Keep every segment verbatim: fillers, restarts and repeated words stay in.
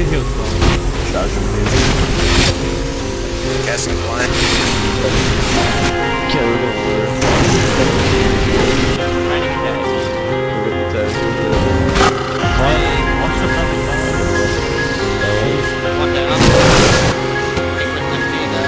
heal spell. Casting blind. Can't really work. Watch the fucking What the hell? Take with the feed that.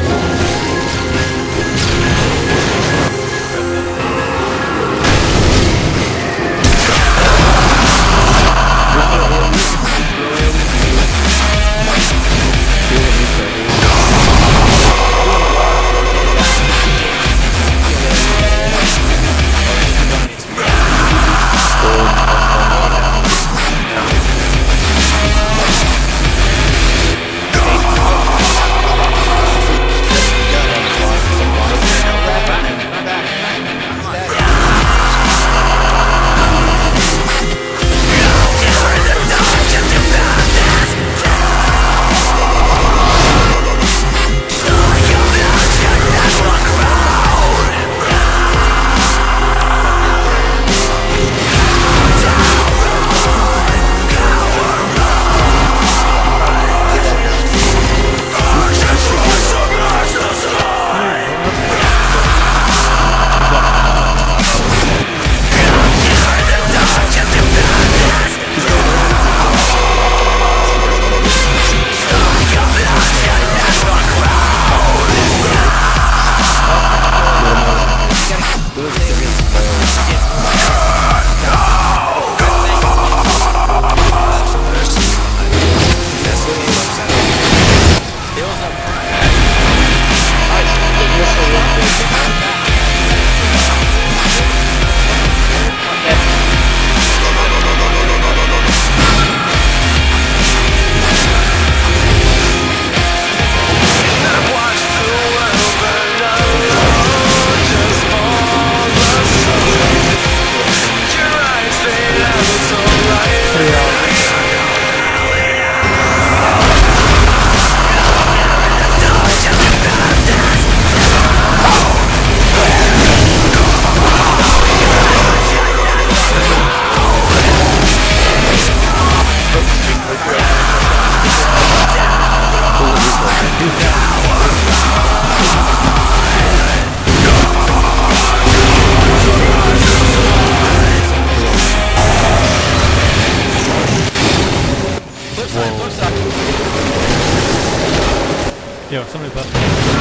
Yo, somebody left.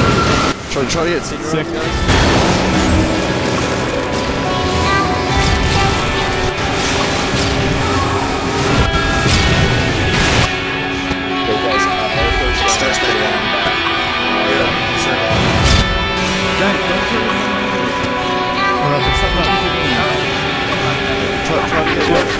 Try, try to get sick, Sick. guys. Try, try to get what?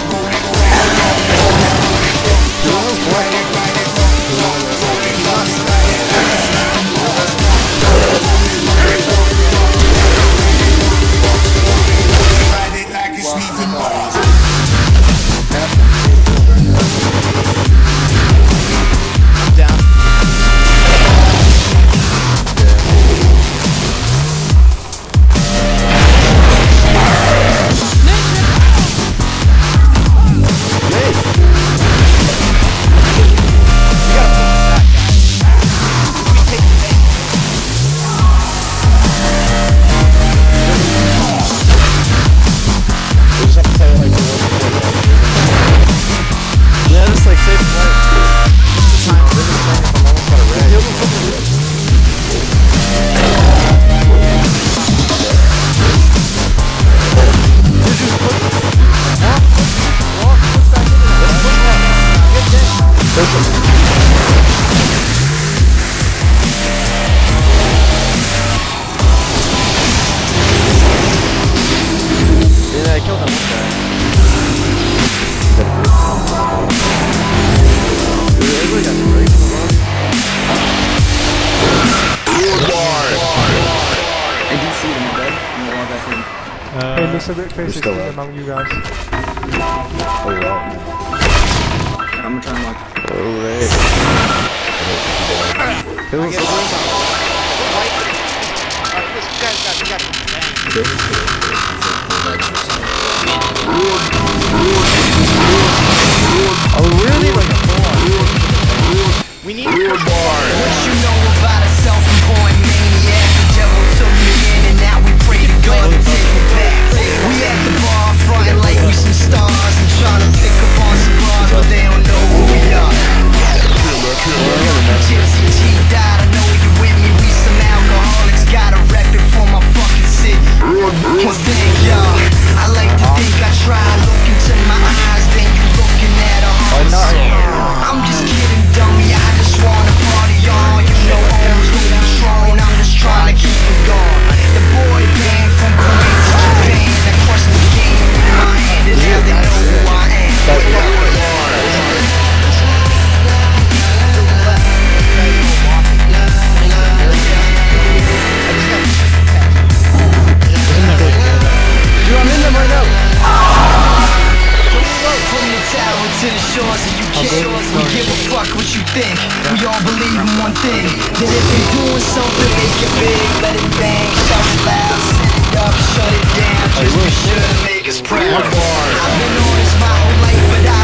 Yeah, I killed that one guy. Dude, everybody got breaks. I did see them in bed. I'm gonna log back in. Uh, Hey, looks a bit crazy among you guys. Oh, wow. I'm gonna try and log. Alright. It was so Alright, listen, you guys got, you got Oh, really? Like a full-on. We need to push the bar. What you know about a self-employed maniac? The devil took me in and now we pray to God to take me back. We at the bar frontin' like we some stars and trying to pick up on some bras, but they don't know who we are. Gypsy G died, I know you with me. We some alcoholics, got a record for my fucking city. Well, thank y'all. I like to think I try. Look into my eyes, then you looking at a heart. I'm just kidding, dummy. I just wanna party on. You know O's with the throne. I'm just trying to keep it going. The boy band from Kuwait to Japan. I crushed the game with my hand, and now they know who I am. Dude, I'm in them right now. From the tower to the shores of U K, we give a fuck what you think. We all believe in one thing, that if you're doing something, make it big, let it bang, shout it loud, set it up, shut it down, just be sure to make us proud. I've been on this my whole life, but I